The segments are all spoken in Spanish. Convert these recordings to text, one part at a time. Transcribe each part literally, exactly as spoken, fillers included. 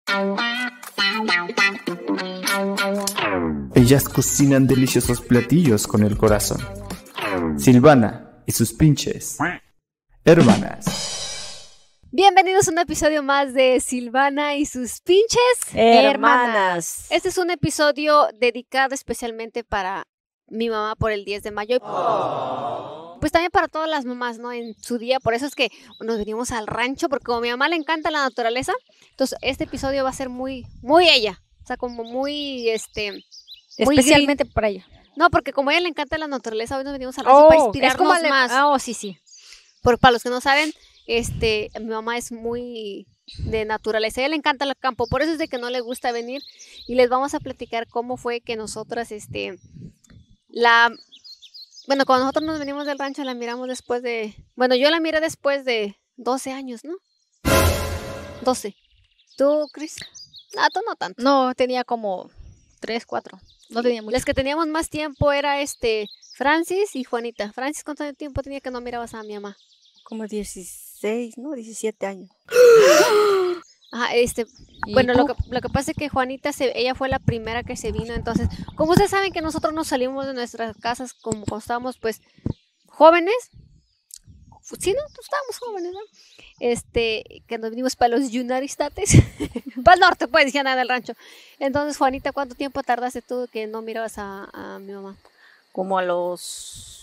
Ellas cocinan deliciosos platillos con el corazón. Silvana y sus pinches hermanas. Bienvenidos a un episodio más de Silvana y sus pinches hermanas. Este es un episodio dedicado especialmente para mi mamá por el diez de mayo. Oh. Pues también para todas las mamás, ¿no? En su día. Por eso es que nos venimos al rancho, porque como a mi mamá le encanta la naturaleza, entonces este episodio va a ser muy, muy ella. O sea, como muy, este... muy especialmente green. para ella. No, porque como a ella le encanta la naturaleza, hoy nos venimos al rancho oh, para inspirarnos es como más. Le... Oh, sí, sí. Por, para los que no saben, este, mi mamá es muy de naturaleza, a ella le encanta el campo, por eso es de que no le gusta venir, y les vamos a platicar cómo fue que nosotras, este, la, bueno, cuando nosotros nos venimos del rancho la miramos después de, bueno, yo la miré después de doce años, ¿no? doce. ¿Tú, Cris? Ah, tú no tanto. No, tenía como tres, cuatro. No tenía mucho. Las que teníamos más tiempo era, este, Francis y Juanita. Francis, ¿cuánto tiempo tenía que no mirabas a mi mamá? Como dieciséis, ¿no? diecisiete años. Ajá, este, bueno, lo que, lo que pasa es que Juanita, se, ella fue la primera que se vino, entonces, como ustedes saben que nosotros nos salimos de nuestras casas como cuando estábamos, pues, jóvenes, sí, ¿no? Estábamos jóvenes, ¿no? Este, que nos vinimos para los United States, para el norte, pues, ya nada del rancho. Entonces, Juanita, ¿cuánto tiempo tardaste tú que no mirabas a, a mi mamá? Como a los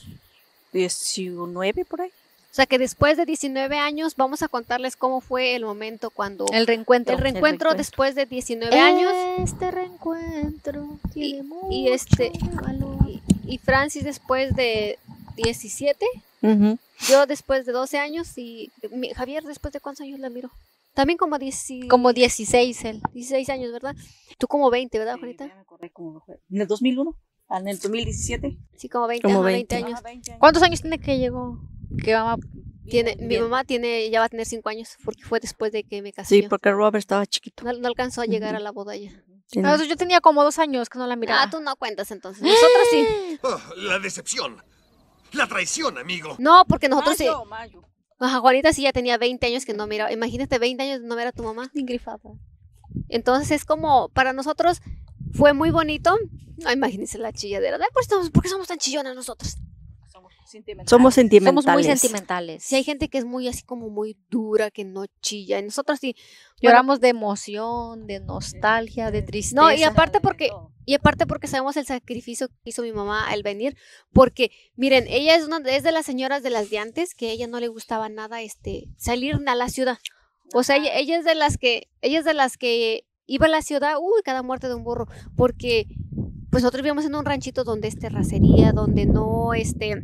diecinueve, por ahí. O sea que después de diecinueve años vamos a contarles cómo fue el momento cuando... El reencuentro. El reencuentro, el reencuentro. Después de diecinueve años. Este reencuentro tiene y, mucho y este valor. Y, y Francis después de diecisiete. Uh-huh. Yo después de doce años. Y mi, Javier, ¿después de cuántos años la miro? También como diez, como dieciséis él. dieciséis años, ¿verdad? Tú como veinte, ¿verdad, Juanita? Sí, ya me acordé como en el dos mil uno, en el dos mil diecisiete. Sí, como veinte, como ajá, veinte. veinte años. Ah, veinte años. ¿Cuántos años tiene que llegó? Que mamá tiene, bien, mi bien. mamá tiene, ya va a tener cinco años, porque fue después de que me casé. Sí, yo. porque Robert estaba chiquito. No, no alcanzó a llegar uh-huh. a la boda ya. Sí, no. Yo tenía como dos años que no la miraba. Ah, tú no cuentas entonces. Nosotros sí. Oh, la decepción. La traición, amigo. No, porque nosotros mayo, sí. Mayo. Ajá, Juanita sí ya tenía veinte años que no miraba. Imagínate veinte años de no ver a tu mamá. Ingrifada. Entonces es como, para nosotros fue muy bonito. No, imagínense la chilladera. ¿Por qué somos, por qué somos tan chillonas nosotros? Somos sentimentales. Somos Somos sentimentales. muy sentimentales. Si hay gente que es muy así como muy dura, que no chilla. Y nosotros sí. Lloramos bueno, de emoción, de nostalgia, de tristeza. No, y aparte porque, y aparte porque sabemos el sacrificio que hizo mi mamá al venir. Porque, miren, ella es una es de las señoras de las de antes, que a ella no le gustaba nada este salir a la ciudad. O sea, ella, ella es de las que, ella es de las que iba a la ciudad, uy, cada muerte de un burro. Porque, pues nosotros vivíamos en un ranchito donde es terracería, donde no, este...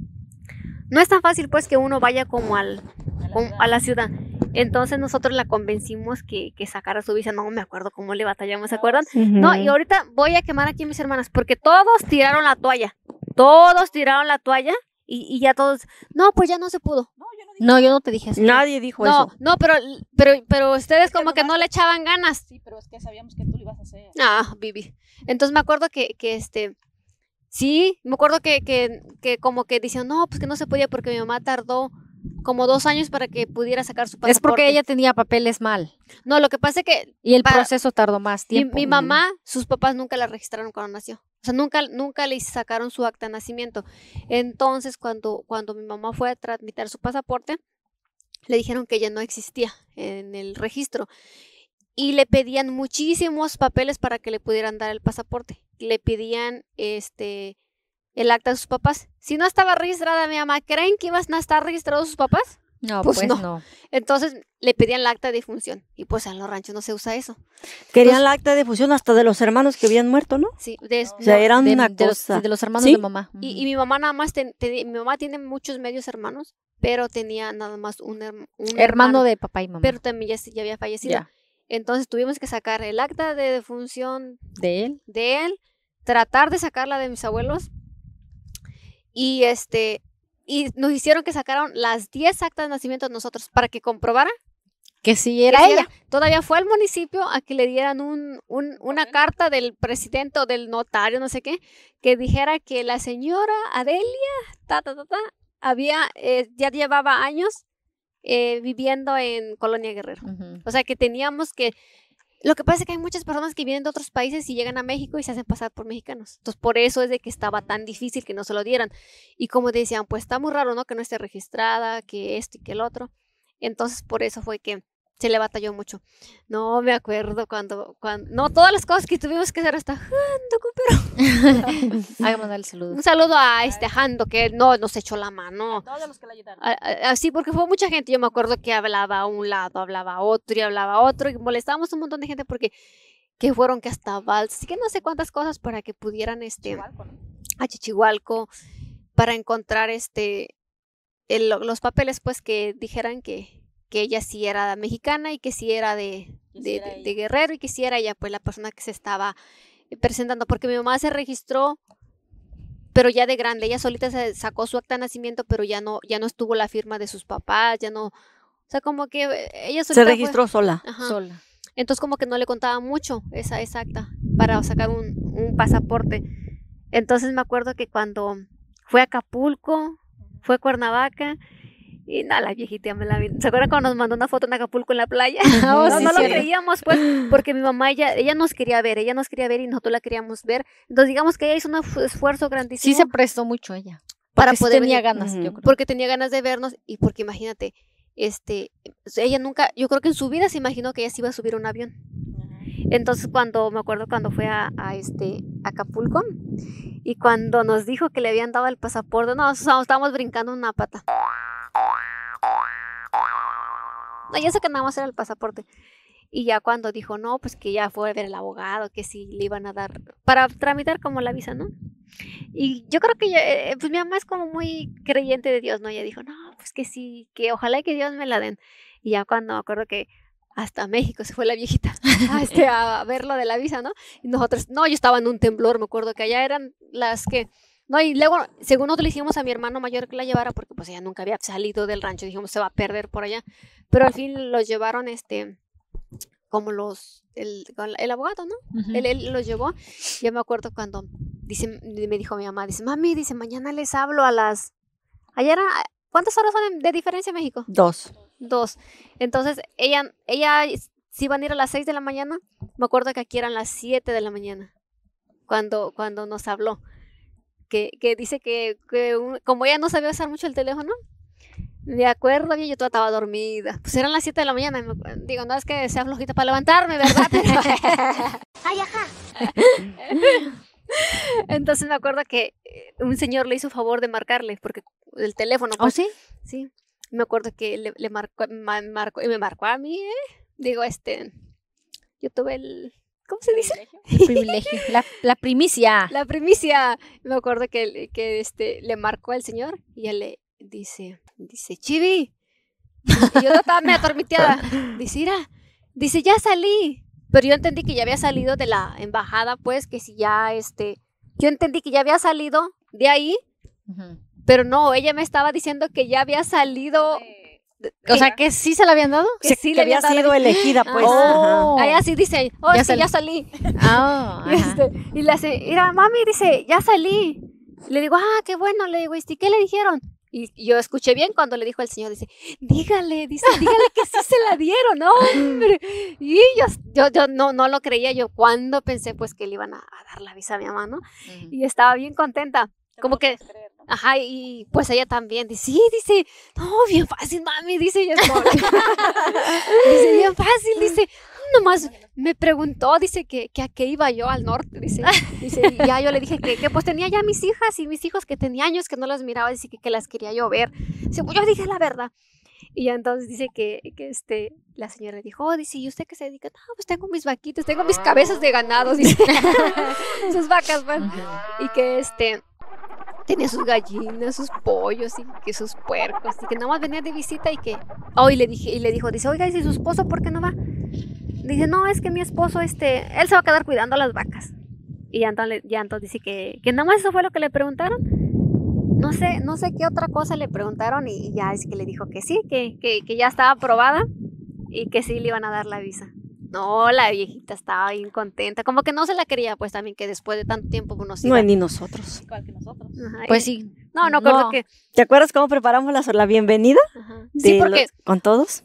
no es tan fácil pues que uno vaya como al como a la ciudad. Entonces nosotros la convencimos que, que sacara su visa. No me acuerdo cómo le batallamos, ¿se acuerdan? Uh-huh. No, y ahorita voy a quemar aquí a mis hermanas porque todos tiraron la toalla. Todos tiraron la toalla y, y ya todos, no, pues ya no se pudo. No, yo no, dije no, yo no te dije eso. Nadie dijo no, eso. No, pero, pero, pero ustedes es que como que no le echaban ganas. Sí, pero es que sabíamos que tú lo ibas a hacer. Ah, Vivi. Entonces me acuerdo que, que este... Sí, me acuerdo que, que, que como que decían, no, pues que no se podía porque mi mamá tardó como dos años para que pudiera sacar su pasaporte. Es porque ella tenía papeles mal. No, lo que pasa es que... Y el para, proceso tardó más tiempo. Mi, mi mamá, sus papás nunca la registraron cuando nació. O sea, nunca, nunca le sacaron su acta de nacimiento. Entonces, cuando, cuando mi mamá fue a tramitar su pasaporte, le dijeron que ella no existía en el registro. Y le pedían muchísimos papeles para que le pudieran dar el pasaporte. Le pedían este el acta de sus papás. Si no estaba registrada mi mamá, ¿creen que iban a estar registrados sus papás? No, pues, pues no. no. Entonces le pedían el acta de difunción. Y pues en los ranchos no se usa eso. Querían Entonces, la acta de difusión hasta de los hermanos que habían muerto, ¿no? Sí, de, o sea, no, era de, una de cosa. Los, de los hermanos ¿Sí? de mamá. Y, y mi mamá nada más, ten, ten, mi mamá tiene muchos medios hermanos, pero tenía nada más un, un hermano, hermano de papá y mamá. Pero también ya, ya había fallecido. Ya. Entonces tuvimos que sacar el acta de defunción de él, de él, tratar de sacarla de mis abuelos y este y nos hicieron que sacaron las diez actas de nacimiento de nosotros para que comprobara que sí era que sí ella. Era. Todavía fue al municipio a que le dieran un, un, una okay. carta del presidente o del notario, no sé qué, que dijera que la señora Adelia ta, ta, ta, ta, había, eh, ya llevaba años eh, viviendo en Colonia Guerrero. Uh-huh. O sea que teníamos que Lo que pasa es que hay muchas personas que vienen de otros países y llegan a México y se hacen pasar por mexicanos. Entonces, por eso es de que estaba tan difícil que no se lo dieran. Y como decían, pues está muy raro, ¿no? Que no esté registrada, que esto y que el otro. Entonces, por eso fue que se le batalló mucho. No me acuerdo cuando, cuando... No, todas las cosas que tuvimos que hacer hasta Jando, pero... Hay que mandarle saludos. Un saludo a este Jando, que no nos echó la mano. Todos los que le ayudaron. A- a- Así, porque fue mucha gente. Yo me acuerdo que hablaba a un lado, hablaba a otro y hablaba a otro. Y molestábamos un montón de gente porque que fueron que hasta Vals, así que no sé cuántas cosas para que pudieran este Chihuahua, ¿no? a Chichihualco para encontrar este el- los papeles, pues que dijeran que, que ella sí era mexicana y que sí era de, Que sí de, era de- ella. de Guerrero y que sí era ella, pues la persona que se estaba eh, presentando, porque mi mamá se registró, pero ya de grande, ella solita se sacó su acta de nacimiento, pero ya no, ya no estuvo la firma de sus papás, ya no, o sea, como que eh, ella Se solita fue- registró sola. Ajá. Sola. Entonces como que no le contaba mucho esa, esa acta para sacar un, un pasaporte. Entonces me acuerdo que cuando fue a Acapulco, fue a Cuernavaca, y nada, la viejita me la vi. ¿Se acuerdan cuando nos mandó una foto en Acapulco en la playa? Oh, no sí, no lo cierto. creíamos, pues, porque mi mamá, ella, ella nos quería ver, ella nos quería ver y nosotros la queríamos ver. Entonces digamos que ella hizo un ef- esfuerzo grandísimo Sí se prestó mucho ella. para Porque sí poder tenía venir. ganas, Ujú. yo creo. Porque tenía ganas de vernos y porque imagínate, este, ella nunca, yo creo que en su vida se imaginó que ella se iba a subir a un avión. Entonces cuando, me acuerdo cuando fue a, a este Acapulco y cuando nos dijo que le habían dado el pasaporte, no, estábamos, estábamos brincando una pata. No, ya sé que nada más era el pasaporte. Y ya cuando dijo, no, pues que ya fue a ver el abogado, que sí le iban a dar, para tramitar como la visa, ¿no? Y yo creo que ya, eh, pues mi mamá es como muy creyente de Dios, ¿no? Ella dijo, no, pues que sí, que ojalá que Dios me la den. Y ya cuando me acuerdo que hasta México se fue la viejita a, este, a ver lo de la visa, ¿no? Y nosotros, no, yo estaba en un temblor, me acuerdo que allá eran las que... No, y luego, según nosotros le dijimos a mi hermano mayor que la llevara, porque pues ella nunca había salido del rancho, dijimos, se va a perder por allá. Pero al fin los llevaron, este, como los, el, con el abogado, ¿no? Ujú. Él, él los llevó. Yo me acuerdo cuando, dice, me dijo mi mamá, dice, mami, dice, mañana les hablo a las... Ayer, era- ¿cuántas horas son de, de diferencia en México? Dos. Dos. Entonces, ella, ella, si iban a ir a las seis de la mañana, me acuerdo que aquí eran las siete de la mañana, cuando, cuando nos habló. Que, que dice que, que un- como ella no sabía usar mucho el teléfono, me acuerdo bien, yo toda estaba dormida. Pues eran las siete de la mañana. y me acu- digo, no es que sea flojita para levantarme, ¿verdad? Pero- Entonces me acuerdo que eh, un señor le hizo favor de marcarle, porque el teléfono, ¿Oh, pues, sí? sí. Me acuerdo que le, le marcó, ma- marcó, y me marcó a mí, ¿eh? Digo, este, yo tuve el, ¿cómo se dice? El privilegio. La, la primicia. La primicia. Me acuerdo que, le- que este, le marcó el señor y él le dice, dice, Chivi. Y yo estaba medio atormiteada. Dice, mira, dice, ya salí. Pero yo entendí que ya había salido de la embajada, pues, que si ya, este, yo entendí que ya había salido de ahí, Ujú. pero no, ella me estaba diciendo que ya había salido. O sea, que sí se la habían dado. que Sí, sí que le había habían dado sido la- elegida, pues. Oh. Ajá. Allá sí dice, oh, Ya es que salí. ya salí. Ah, Y, ajá. este, y le hace, mira, mami, dice, ya salí. Le digo, ah, qué bueno, le digo, ¿y qué le dijeron? Y yo escuché bien cuando le dijo el señor, dice, dígale, dice, dígale que sí se la dieron, ¿no? Hombre. Y yo, yo, yo no, no lo creía, yo cuando pensé pues que le iban a, a dar la visa a mi mamá, ¿no? Ujú. Y estaba bien contenta, como que, ajá, y pues ella también, dice, sí, dice, no, bien fácil, mami, dice, yo no. Dice, bien fácil, dice, nomás me preguntó, dice que, que a qué iba yo al norte, dice, dice, y ya yo le dije que, que pues tenía ya mis hijas y mis hijos que tenía años que no las miraba, dice que, que las quería yo ver, dice, pues yo dije la verdad, y ya entonces dice que, que este, la señora le dijo, oh, dice, ¿y usted qué se dedica? No, pues tengo mis vaquitas, tengo mis cabezas de ganado, dice, sus vacas, pues, y que este, tenía sus gallinas, sus pollos y que sus puercos y que nada más venía de visita y que, oh, y le dije, y le dijo, dice, oiga, ¿y si su esposo por qué no va? Dice, no, es que mi esposo, este, él se va a quedar cuidando a las vacas. Y ya entonces, ya entonces dice que, que nada más eso fue lo que le preguntaron. No sé, no sé qué otra cosa le preguntaron y ya es que le dijo que sí, que, que, que ya estaba aprobada y que sí le iban a dar la visa. No, la viejita estaba bien contenta, como que no se la quería, pues también que después de tanto tiempo pues, nos No, iba- ni nosotros. Ajá, Pues y- sí. No, no, creo No. que... ¿Te acuerdas cómo preparamos la, la bienvenida? Ajá. Sí, de porque los- con todos?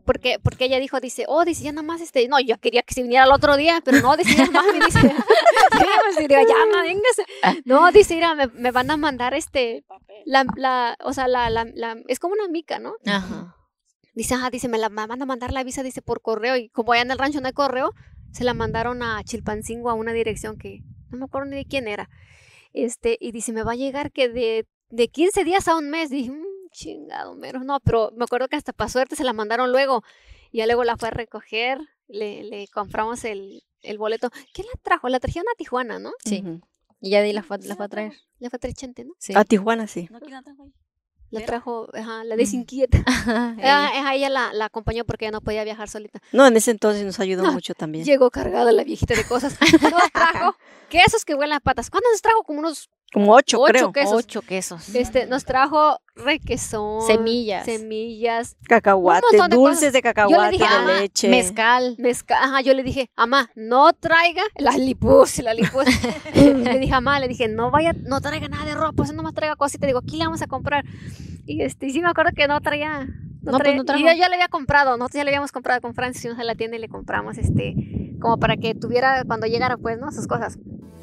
Porque, porque ella dijo, dice, oh, dice, ya nada más, este, no, yo quería que se viniera el otro día, pero no, dice, ya mami, dice, sí, digo, ya, ma, véngase. No, dice, mira, me, me van a mandar, este, la, la, o sea, la, la, la, es como una mica, ¿no? Ajá. Dice, ajá, dice, me la me van a mandar la visa, dice, por correo, y como allá en el rancho no hay correo, se la mandaron a Chilpancingo a una dirección que, no me acuerdo ni de quién era, este, y dice, me va a llegar que de, de quince días a un mes, dije, mmm, chingado, mero, no, pero me acuerdo que hasta para suerte se la mandaron luego, y ya luego la fue a recoger, le, le compramos el, el boleto. ¿Quién la trajo? La trajeron a Tijuana, ¿no? Sí. Ujú. Y ya de ahí la fue, la fue a traer. La fue a traer Chente, ¿no? Sí. A Tijuana, sí. ¿No quién la trajo ahí? La ¿Vera? trajo, ajá, la Mm. desinquieta. Ajá, Ah, ella. ajá, ella la, la acompañó porque ella no podía viajar solita. No, en ese entonces nos ayudó Ah, mucho también. Llegó cargada la viejita de cosas. Nos trajo quesos que huelen a patas. ¿Cuándo nos trajo? Como unos Como ocho, ocho creo. quesos. Ocho quesos. Este, nos trajo requesón, Semillas. semillas, Cacahuate, Un montón de dulces cosas. de cacahuate, dije, de "Ah, leche. Mezcal. mezcal". Ajá, yo le dije, mamá, no traiga las lipus, la lipus. Le dije, mamá, le dije, no vaya, no traiga nada de ropa, eso no más traiga cositas. Digo, aquí le vamos a comprar. Y este, y sí me acuerdo que no traía. No, No, pues, traía- no trajo. y yo ya le había comprado, nosotros ya le habíamos comprado con Francis, fuimos a la tienda y le compramos este, como para que tuviera cuando llegara, pues, ¿no? Sus cosas.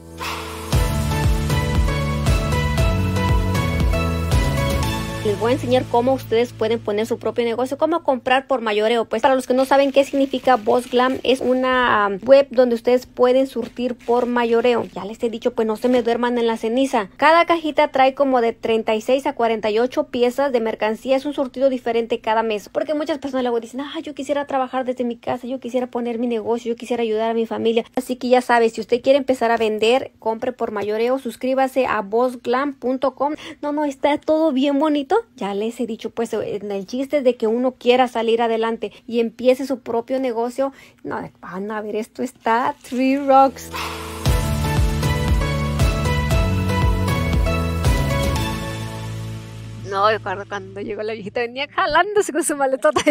Les voy a enseñar cómo ustedes pueden poner su propio negocio, cómo comprar por mayoreo. Pues para los que no saben qué significa BossGlam, es una um, web donde ustedes pueden surtir por mayoreo. Ya les he dicho, pues no se me duerman en la ceniza. Cada cajita trae como de treinta y seis a cuarenta y ocho piezas de mercancía. Es un surtido diferente cada mes. Porque muchas personas luego dicen, ah, yo quisiera trabajar desde mi casa, yo quisiera poner mi negocio, yo quisiera ayudar a mi familia. Así que ya sabes, si usted quiere empezar a vender, compre por mayoreo, suscríbase a boss glam punto com. No, no, está todo bien bonito. Ya les he dicho, pues, en el chiste de que uno quiera salir adelante y empiece su propio negocio. No, van a ver, esto está Three Rocks. No, recuerdo cuando llegó la viejita, venía jalándose con su maletota.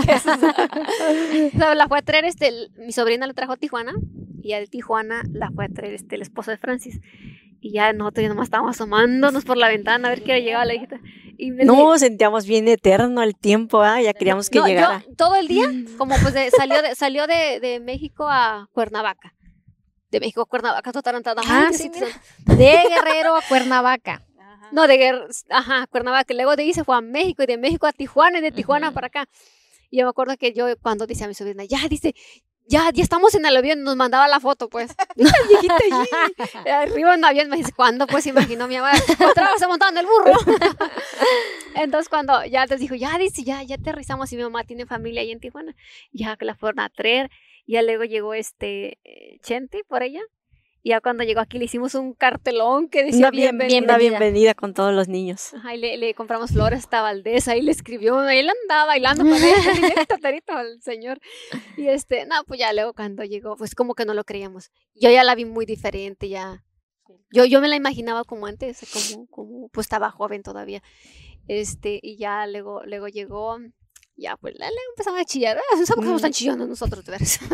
No, la fue a traer, este, el- mi sobrina la trajo a Tijuana, y ya de Tijuana la fue a traer este, el esposo de Francis. Y ya nosotros ya nomás estábamos asomándonos por la ventana a ver qué llegaba la viejita. Y me No, sentíamos bien eterno el tiempo, ¿ah? Ya queríamos que no, llegara. yo todo el día, como pues de- salió, de, salió de, de México a Cuernavaca. De México a Cuernavaca, toda tarantada. Ah, Ay, sí, Diosito mira. santo. De Guerrero a Cuernavaca. Ajá. No, de Guer- ajá, Cuernavaca. Y luego de ahí se fue a México, y de México a Tijuana, y de Tijuana Ujú. para acá. Y yo me acuerdo que yo, cuando dice a mi sobrina, ya, dice, ya, ya estamos en el avión, nos mandaba la foto, pues. Y la viejita allí, arriba en el avión, me dice, ¿cuándo? Pues imaginó mi mamá, otra vez se montando el burro. Entonces, cuando ya les dijo, ya, dice, ya, ya aterrizamos, y mi mamá tiene familia ahí en Tijuana, ya que la fueron a traer, y ya luego llegó este eh, Chente por ella, y ya cuando llegó aquí le hicimos un cartelón que decía Una, bien- bienvenida. una bienvenida con todos los niños. Ajá, y le, le compramos flores a Valdés, ahí le escribió, ahí él andaba bailando con él, bien tatarito el señor. Y este, no, pues ya luego cuando llegó, pues como que no lo creíamos. Yo ya la vi muy diferente, ya. Yo, yo me la imaginaba como antes, como, como, pues estaba joven todavía. Este, y ya luego, luego llegó, ya pues le, le empezamos a chillar. Ah, no sabemos que somos tan chillones nosotros, de veras.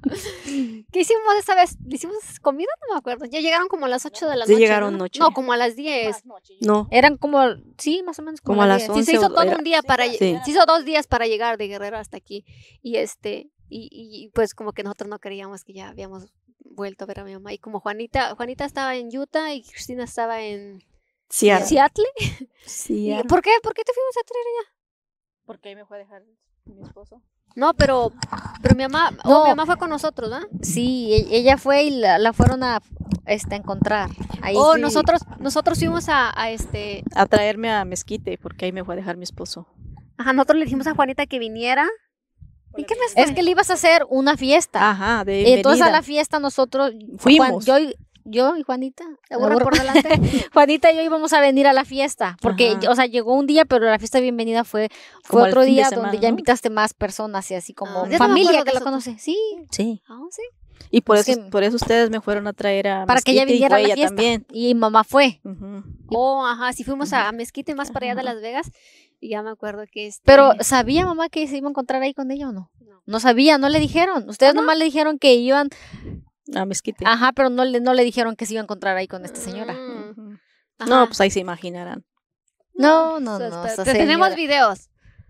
¿Qué hicimos esa vez? ¿Le hicimos comida? No me acuerdo. Ya llegaron como a las ocho de la Sí, noche. llegaron ¿no? noche. No, como a las diez. Más noche. No, Eran como, sí, más o menos como, Como a las diez. Sí, once se hizo o- todo era- un día Sí, para claro, Sí. se hizo dos días para llegar de Guerrero hasta aquí. Y este, y, y, y, pues como que nosotros no creíamos que ya habíamos vuelto a ver a mi mamá. Y como Juanita, Juanita estaba en Utah y Cristina estaba en sí, ahora- Seattle. sí, ¿Y ahora- ¿Por qué? ¿Por qué te fuimos a traer allá? Porque ahí me fue a dejar mi esposo. No, pero, pero mi mamá, oh, No. mi mamá fue con nosotros, ¿no? Sí, e- ella fue y la, la fueron a este, encontrar. Ahí Oh, sí. nosotros, nosotros fuimos a, a este, a traerme a Mezquite, porque ahí me fue a dejar mi esposo. ajá, nosotros le dijimos a Juanita que viniera. ¿Y qué más Es que le ibas a hacer una fiesta. Ajá, de Y entonces a bienvenida. la fiesta nosotros, Fuimos. Juan- yo, y- yo y Juanita, La burra por delante. Juanita y yo íbamos a venir a la fiesta, porque, Ajá. o sea, llegó un día, pero la fiesta de bienvenida fue, fue Como al otro fin de día semana, donde ya ¿no? invitaste más personas y así como Ah, ya no me familia acuerdo que de la eso. conoce. Sí, Sí. Ah, sí. Y por Es eso, que- por eso ustedes me fueron a traer a para que ella Mezquite y viniera a fue la ella fiesta. también. Y mamá fue. Ujú. Oh, ajá, sí fuimos a, a Mezquite más para allá de Ajá. Las Vegas. Y ya me acuerdo que este. Pero, ¿sabía mamá que se iba a encontrar ahí con ella o no? No. No sabía, no le dijeron. Ustedes nomás le dijeron que iban, A Mezquite. ajá, pero no le, no le dijeron que se iba a encontrar ahí con esta señora. Mm, Ujú. ajá. No, pues ahí se imaginarán. No, no, So, no. espera, esta te- tenemos señora- videos.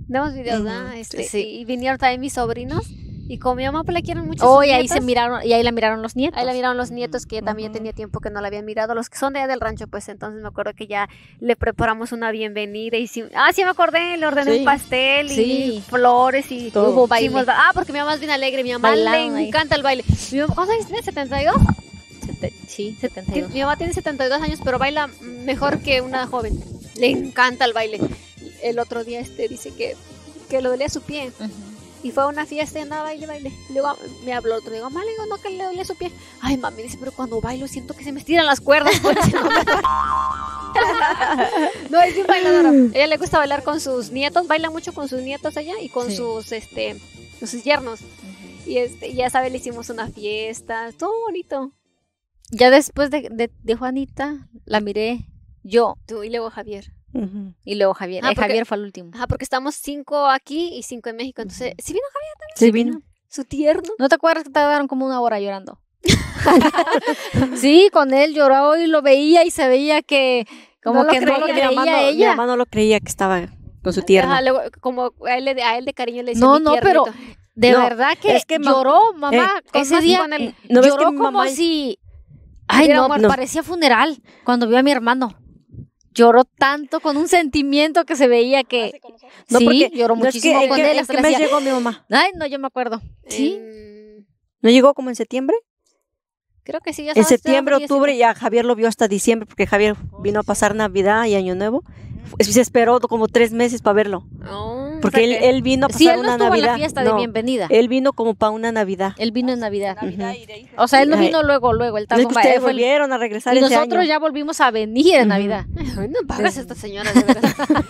Tenemos videos, Ujú, ¿verdad? Este, sí. y, y vinieron también mis sobrinos. Y como mi mamá pues la quieren mucho. Oh, sus y ahí se nietos, miraron, y ahí la miraron los nietos. ahí la miraron los nietos, que también Ujú. tenía tiempo que no la habían mirado, los que son de allá del rancho, pues entonces me acuerdo que ya le preparamos una bienvenida y sí, ah, sí me acordé, le ordené Sí. un pastel y Sí. flores y Todo. Hubo baile. hicimos ba- ah, porque mi mamá es bien alegre, mi mamá Bailaron le ahí. encanta el baile. Mi mamá, ¿cuántos años tiene? ¿setenta y dos? Sete- sí, setenta y Ti- dos. Mi mamá tiene setenta y dos años, pero baila mejor que una joven. Le encanta el baile. El otro día este dice que, que le dolía su pie. Ujú. Y fue a una fiesta y andaba baile, baile. Y luego me habló otro, digo, mamá, le digo, no, que le dolía su pie. Ay, mami, dice, pero cuando bailo siento que se me estiran las cuerdas. Pues, no, me duele. No, es bien bailadora. A ella le gusta bailar con sus nietos, baila mucho con sus nietos allá y con Sí. sus, este, con sus yernos. Y este, y ya sabe, le hicimos una fiesta, todo bonito. Ya después de, de, de Juanita, la miré yo Tú, y luego Javier. Ujú. y luego Javier. Ah, Eh, porque- Javier fue el último. Ajá, porque estamos cinco aquí y cinco en México. Entonces, ¿sí vino Javier? Sí, vino. Su tierno. ¿No te acuerdas que tardaron como una hora llorando? Sí, con él lloró y lo veía y se veía que como No lo que no lo creía. Mi mamá creía no, mi ella. mamá no lo creía que estaba con su tierno. Ajá, luego, como a él, de- a él de cariño le decía No, mi no, pero tiernito. de No, verdad que, es que ma- lloró, mamá. Eh, Con ese más- día con el- ¿No ves lloró que mi como mamá- si... Ay, hubiera no, muerto. parecía funeral cuando vio a mi hermano. Lloró tanto con un sentimiento que se veía que... No, sí, porque lloró no, es que- muchísimo ¿en con qué- él. ¿En hasta qué le mes hacía, llegó mi mamá? Ay, no, yo me acuerdo. Sí. En- ¿No llegó como en septiembre? creo que sí, ya En estaba- septiembre, estaba octubre, y a Javier lo vio hasta diciembre, porque Javier vino a pasar Navidad y Año Nuevo. Se esperó como tres meses para verlo, Oh, porque o sea él, que- él vino a pasar Sí, él no una estuvo Navidad. en la fiesta de No, bienvenida. él vino como para una Navidad. Él vino en Navidad. Ujú. O sea, él no Ay. vino luego, luego. Él No es tardó que un- ustedes él fue el- volvieron a regresar y ese nosotros año. ya volvimos a venir en Ujú. Navidad. Ay, no pagas esta señora, de verdad.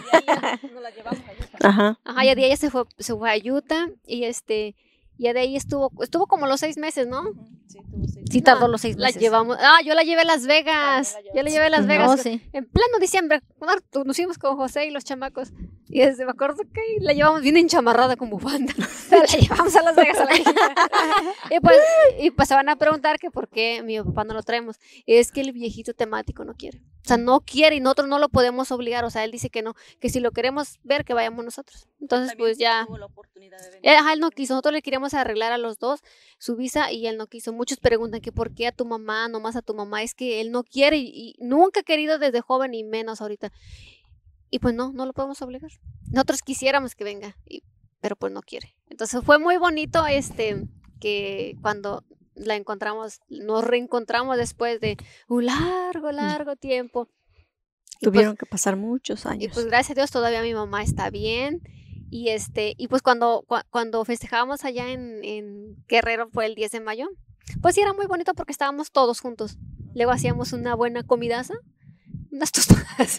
Ajá. Ajá, ya de ahí ella se fue, se fue a Utah y este, ya de ahí estuvo, estuvo como los seis meses, ¿no? Sí, tardó los seis La meses. llevamos, ah, yo la llevé a Las Vegas, yo la llevé a Las Ujú. Vegas No, sí. en pleno diciembre, nos fuimos con José y los chamacos, y desde, me acuerdo que la llevamos bien enchamarrada con bufanda, la llevamos a Las Vegas a la y pues, y pues se van a preguntar que por qué mi papá no lo traemos, es que el viejito temático no quiere, o sea, no quiere y nosotros no lo podemos obligar, o sea, él dice que no, que si lo queremos ver, que vayamos nosotros, entonces pues ya... Eh, Ajá, él no quiso, nosotros le queríamos arreglar a los dos su visa y él no quiso. Muchos preguntan que por qué a tu mamá, nomás a tu mamá, es que él no quiere y, y nunca ha querido desde joven y menos ahorita. Y pues no, no lo podemos obligar. Nosotros quisiéramos que venga, y- pero pues no quiere. Entonces fue muy bonito este que cuando la encontramos, nos reencontramos después de un largo, largo tiempo. Y pues- Tuvieron que pasar muchos y años. pues gracias a Dios todavía mi mamá está bien. Y este, y pues cuando, cua- cuando festejábamos allá en, en Guerrero fue el diez de mayo, pues sí era muy bonito porque estábamos todos juntos. Luego hacíamos una buena comidaza, unas tostadas.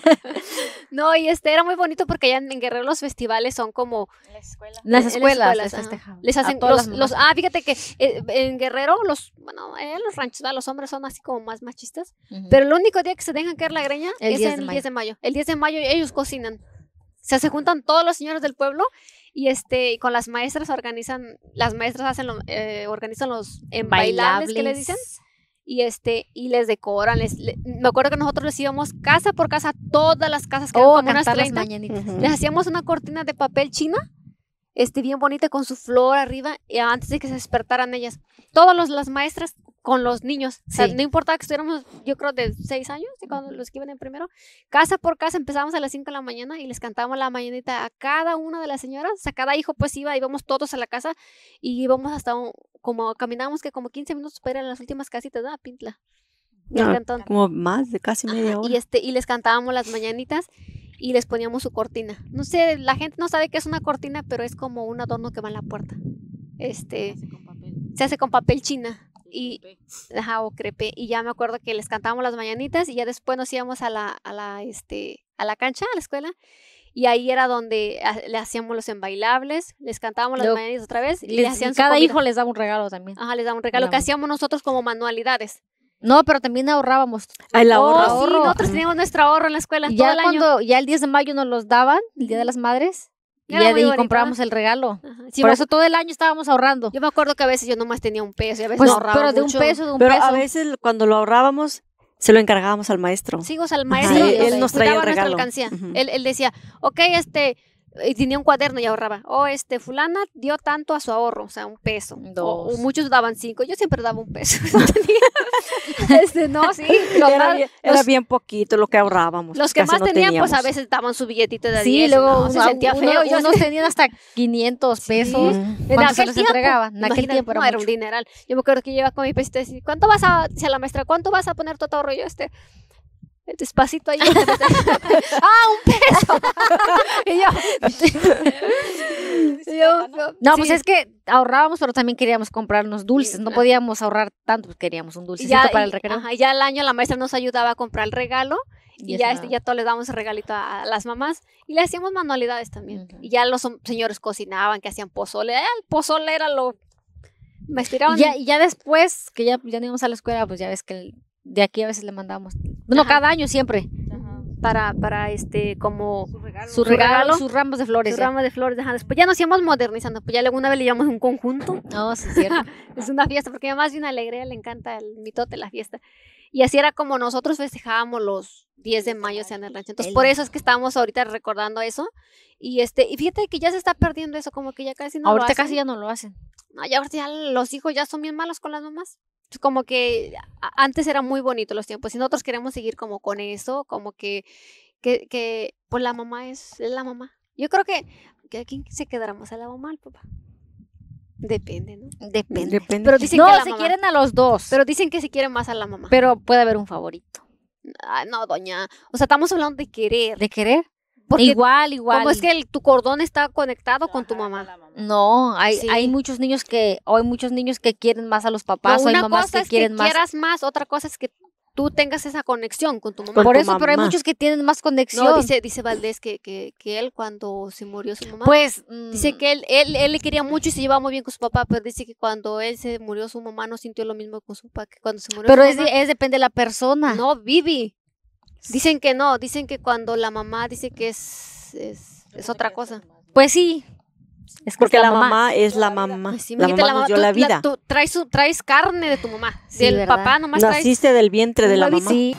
No, y este era muy bonito porque allá en, en Guerrero los festivales son como Las en las escuelas, escuelas, les ajá. festejaban. les A hacen todas los, las los mamás. ah, fíjate que eh, en Guerrero los, bueno, en los ranchos, ¿verdad? Los hombres son así como más machistas. Ujú. Pero el único día que se dejan caer la greña El es diez en de el mayo. diez de mayo. El diez de mayo ellos cocinan. O sea, se juntan todos los señores del pueblo y este y con las maestras organizan, las maestras hacen lo- eh, organizan los bailables que les dicen y este y les decoran. Les, le- me acuerdo que nosotros les íbamos casa por casa, todas las casas que eran Oh, a como unas cantar las treinta. mañanitas. Ujú. Les hacíamos una cortina de papel china, este, bien bonita con su flor arriba, y antes de que se despertaran ellas. Todas los- las maestras con los niños. O sea, Sí. no importaba que estuviéramos, yo creo, de seis años, de cuando los que iban en primero. Casa por casa empezábamos a las cinco de la mañana y les cantábamos la mañanita a cada una de las señoras. O sea, cada hijo pues iba, íbamos todos a la casa y íbamos hasta, un- como, caminábamos que como quince minutos para ir a las últimas casitas, ¿verdad? Pintla. Y el No, cantón. como más de casi media Ajá, hora. y este y les cantábamos las mañanitas y les poníamos su cortina. No sé, la gente no sabe qué es una cortina, pero es como un adorno que va en la puerta. Este se hace con papel china y ajá, o crepé y ya me acuerdo que les cantábamos las mañanitas y ya después nos íbamos a la a la este a la cancha, a la escuela. Y ahí era donde ha- le hacíamos los embailables, les cantábamos las Luego, mañanitas otra vez y Les- les hacían y su cada comida. hijo les daba un regalo también. Ajá, les daban un regalo que Digamos. hacíamos nosotros como manualidades. No, pero también ahorrábamos. Ah, el Oh, ahorro. sí, ahorro. nosotros teníamos nuestro ahorro en la escuela Y todo ya el año. cuando ya el diez de mayo nos los daban, el Día de las Madres, y Era ya muy de ahí bonito, comprábamos el regalo. Ajá, sí, Por me eso todo el año estábamos ahorrando. Yo me acuerdo que a veces yo nomás tenía un peso y a veces Pues, no ahorraba pero de un mucho. peso, de un Pero peso. a veces cuando lo ahorrábamos, se lo encargábamos al maestro. Sí, o sea, el Ajá, maestro él- nos él nos traía el cuidaba nuestra regalo. alcancía. Ujú. él, él decía, ok, este, y tenía un cuaderno y ahorraba. O este, fulana dio tanto a su ahorro, o sea, un peso. O, Dos. o muchos daban cinco. Yo siempre daba un peso. este, no, sí. Los, Era más- bien, era los- bien poquito lo que ahorrábamos. los que casi más no tenían, pues a teníamos. veces daban su billetito de Sí, diez. luego no, se uno- sentía uno- feo. Yo unos tenían hasta quinientos pesos. Mm. En ¿Cuánto se aquel les tiempo, entregaban? En aquel imagínate, tiempo era no, era un mucho. dineral. Yo me acuerdo que yo iba con mi pesito y decía, ¿cuánto vas a, dice la maestra, ¿cuánto vas a poner tu ahorro? Yo, este, despacito ahí. ¡Ah, un peso! y yo, y yo, yo- No, sí. pues es que ahorrábamos, pero también queríamos comprarnos dulces. No Ah. podíamos ahorrar tanto, pues queríamos un Y dulcecito ya, para y- el recreo. ajá, y ya al año la maestra nos ayudaba a comprar el regalo. Y, eso ya, era- este, ya todos les damos el regalito a, a las mamás. Y le hacíamos manualidades también. Ujú. Y ya los hom- señores cocinaban, que hacían pozole. Eh, el pozole era lo... Me estiraban. Y ya, y ya después, que ya, ya no íbamos a la escuela, pues ya ves que el- de aquí a veces le mandamos. Bueno, Ajá. cada año siempre. Ajá. para, para este, como Su regalo. Su regalo, regalo, sus ramos de flores. su ya. ramo de flores. Ajá. Después ya nos íbamos modernizando. Pues ya luego una vez le llevamos un conjunto. No, sí, es cierto. Es una fiesta, porque además de una alegría, le encanta el mitote, la fiesta. Y así era como nosotros festejábamos los diez de mayo, sea en el rancho. Entonces, por eso es que estamos ahorita recordando eso. Y este, y fíjate que ya se está perdiendo eso, como que ya casi no lo Ahorita hacen. casi ya no lo hacen. No, ya ahorita ya los hijos ya son bien malos con las mamás. Es como que a- antes era muy bonito los tiempos y nosotros queremos seguir como con eso, como que, que, que pues la mamá es, es la mamá. Yo creo que, que ¿a quién se quedará más, a la mamá o al papá? Depende, ¿no? Depende. Depende. Pero dicen No, que la se mamá. quieren a los dos. Pero, Pero dicen que se quiere más a la mamá. puede haber un favorito. Ah, no, doña. O sea, estamos hablando de querer. ¿De querer? Porque igual, igual. como es que el- tu cordón está conectado con tu Ajá, mamá. la mamá. No, hay, Sí. hay muchos niños que, o hay muchos niños que quieren más a los papás, No, o hay una mamás cosa que es quieren que más. quieras más, otra cosa es que tú tengas esa conexión con tu mamá. Con Por tu eso, pero hay mamá. muchos que tienen más conexión. No, dice, dice Valdés que, que, que él cuando se murió su mamá, Pues, mm, dice que él, él, él le quería mucho y se llevaba muy bien con su papá, pero dice que cuando él se murió su mamá no sintió lo mismo con su papá que cuando se murió pero su es, mamá. de- es depende de la persona. No, Vivi. Dicen que no, dicen que cuando la mamá dice que es, es, es otra cosa. Pues sí. Es que Porque es la mamá es la mamá. Pues sí, la imagínate, mamá nos dio tú- la vida. tú traes, su- traes carne de tu mamá. Sí, Del ¿verdad? papá nomás traes. Naciste del vientre de un la huevito. mamá. Sí.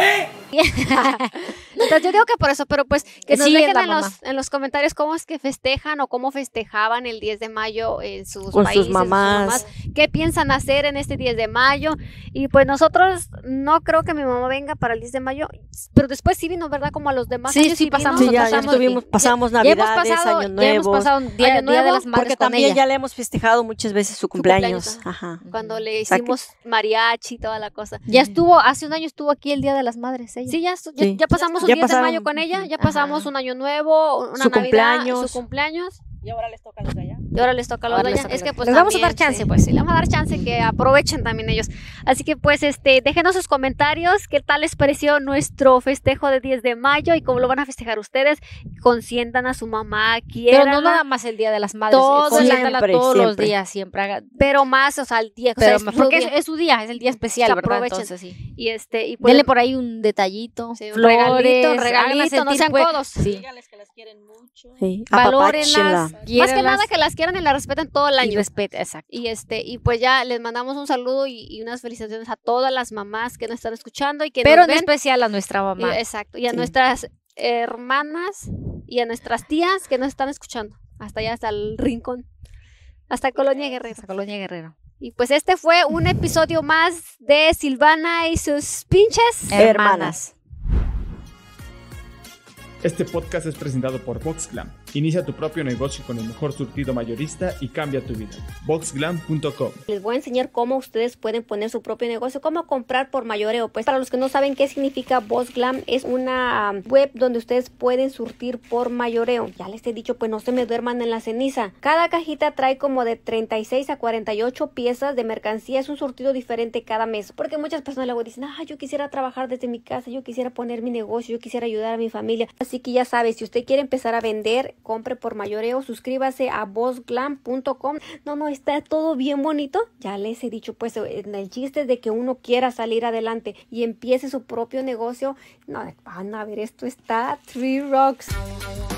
Entonces, yo digo que por eso, pero pues que nos Sí, es dejen la en mamá. los, en los comentarios cómo es que festejan o cómo festejaban el diez de mayo en sus Con sus países, en mamás. qué piensan hacer en este diez de mayo. Y pues nosotros no creo que mi mamá venga para el diez de mayo, pero después sí vino, ¿verdad? Como a los demás Sí, años sí, vino. pasamos, Sí, ya, ya pasamos- estuvimos, pasamos Ya hemos Navidades, pasado, Año ya hemos Nuevo. pasado un día, Año día de Nuevo, las madres Porque con también ella. ya le hemos festejado muchas veces su cumpleaños. cumpleaños, Ajá. Cuando le O sea que- hicimos mariachi y toda la cosa. Ya estuvo, hace un año estuvo aquí el Día de las Madres, ella. Sí, ya, estu- ya, Sí. ya pasamos un Ya diez de pasaron- mayo con ella, ya Ajá. pasamos un año nuevo, una Su Navidad, cumpleaños. su cumpleaños. Y ahora les toca a los de allá. Y ahora les toca a los Ahora de les allá. toca Es a que los- pues les vamos a dar también, chance, sí, pues. sí, le vamos a dar chance que aprovechen también ellos. Así que pues este, déjenos sus comentarios, qué tal les pareció nuestro festejo de diez de mayo y cómo lo van a festejar ustedes. Consientan a su mamá, Pero quieran. no nada más el Día de las Madres, Todo eh, consiéntala siempre, todos los siempre. días, siempre haga. Pero más, o sea, el día, o sea, Pero es más- su porque es, día. es su día, es el día especial, Que ¿verdad? aprovechen. Entonces sí. Y este, y pues, Denle por ahí un detallito, sí, un flores, regalito, un háganla regalito, no sentir, sean pues, codos. Sí. Díganles que las quieren mucho. Sí. Valórenlas, Apapáchenla. Más que quiéranlas nada que las quieran y las respeten todo el y año. respete, exacto. Y este, y pues ya les mandamos un saludo y, y unas felicitaciones a todas las mamás que nos están escuchando y que Pero nos en ven. especial a nuestra mamá. Y- exacto. Y a Sí. nuestras hermanas y a nuestras tías que nos están escuchando. Hasta allá, hasta el rincón. Hasta Colonia Guerrero. Esa Colonia Guerrero. Y pues este fue un episodio más de Silvana y sus pinches. Hermanas. Este podcast es presentado por VoxGlam. Inicia tu propio negocio con el mejor surtido mayorista y cambia tu vida. vox glam punto com. Les voy a enseñar cómo ustedes pueden poner su propio negocio, cómo comprar por mayoreo. Pues para los que no saben qué significa VoxGlam, es una um, web donde ustedes pueden surtir por mayoreo. Ya les he dicho, pues no se me duerman en la ceniza. Cada cajita trae como de treinta y seis a cuarenta y ocho piezas de mercancía. Es un surtido diferente cada mes. Porque muchas personas luego dicen, ah, yo quisiera trabajar desde mi casa, yo quisiera poner mi negocio, yo quisiera ayudar a mi familia. Así que ya sabes, si usted quiere empezar a vender, compre por mayoreo, suscríbase a vox glam punto com. No, no, está todo bien bonito. Ya les he dicho, pues, en el chiste de que uno quiera salir adelante y empiece su propio negocio. No, van a ver, esto está Three Rocks.